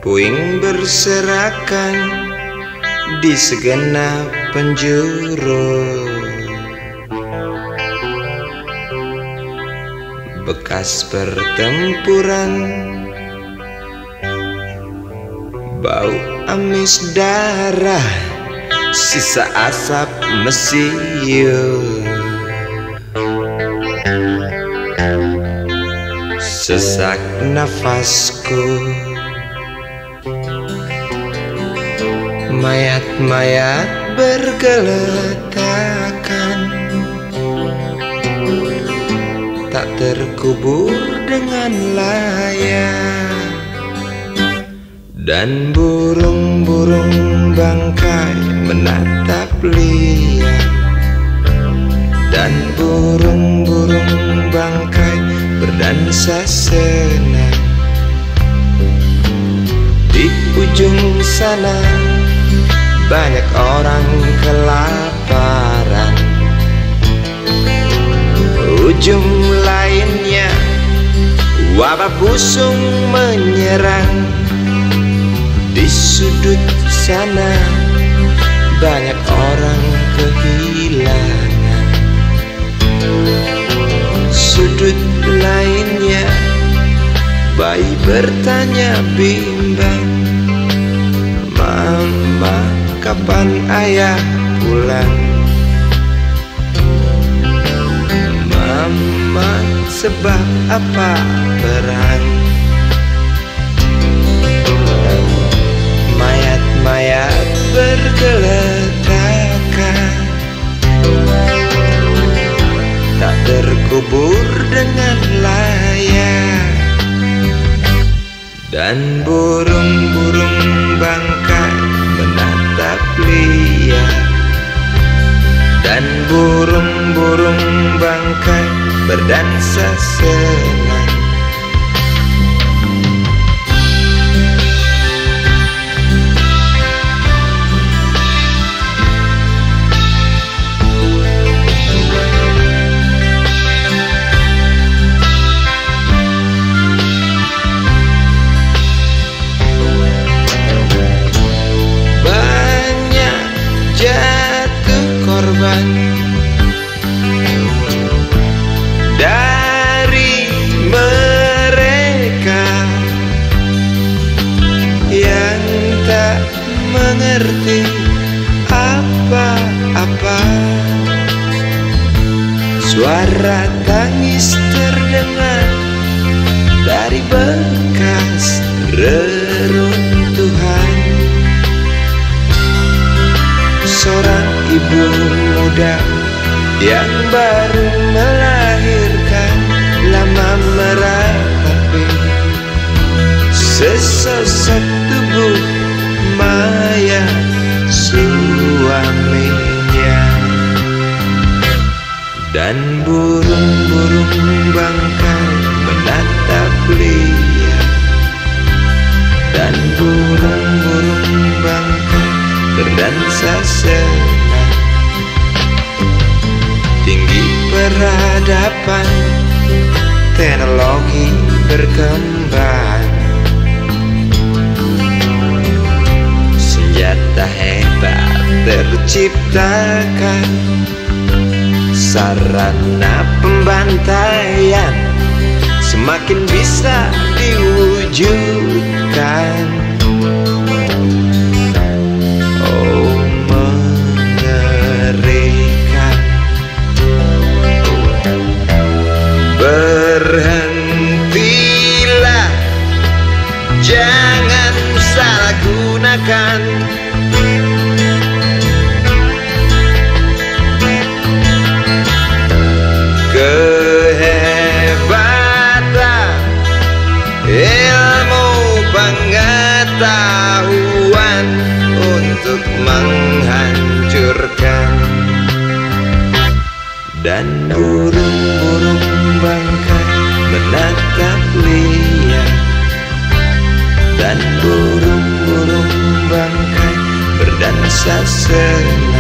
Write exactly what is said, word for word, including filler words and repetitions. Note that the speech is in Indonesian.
puing berserakan di segenap penjuru. Bekas pertempuran, bau amis darah, sisa asap mesiu. Sesak nafasku, mayat-mayat bergeletakan, tak terkubur dengan layak. Dan burung-burung bangkai menatap liar, dan burung-burung bangkai berdansa senang. Di ujung sana banyak orang kelaparan, ujung lainnya wabah busung menyerang. Di sudut sana banyak orang kehilangan, sudut lainnya bayi bertanya bimbang, "Mama, kapan ayah pulang? Mama, sebab apa perang?" Mayat-mayat bergeletakan, tak terkubur dengan layak. Dan burung-burung bangkai menatap liar, dan burung-burung bangkai berdansa senang. Dari mereka yang tak mengerti apa-apa, suara tangis terdengar dari bekas reruntuhan. Seorang ibu muda yang baru melahirkan, lama meratapi sesosok tubuh mayat suaminya. Dan burung-burung bangkai menatap liar, dan burung-burung bangkai berdansa senang. Tinggi peradaban, teknologi berkembang, senjata hebat terciptakan, sarana pembantaian semakin bisa diwujudkan. Berhentilah, jangan salah gunakan kehebatan ilmu pengetahuan untuk menghancurkan. Dan burung-burung bangkai menatap liar, dan burung-burung bangkai berdansa senang.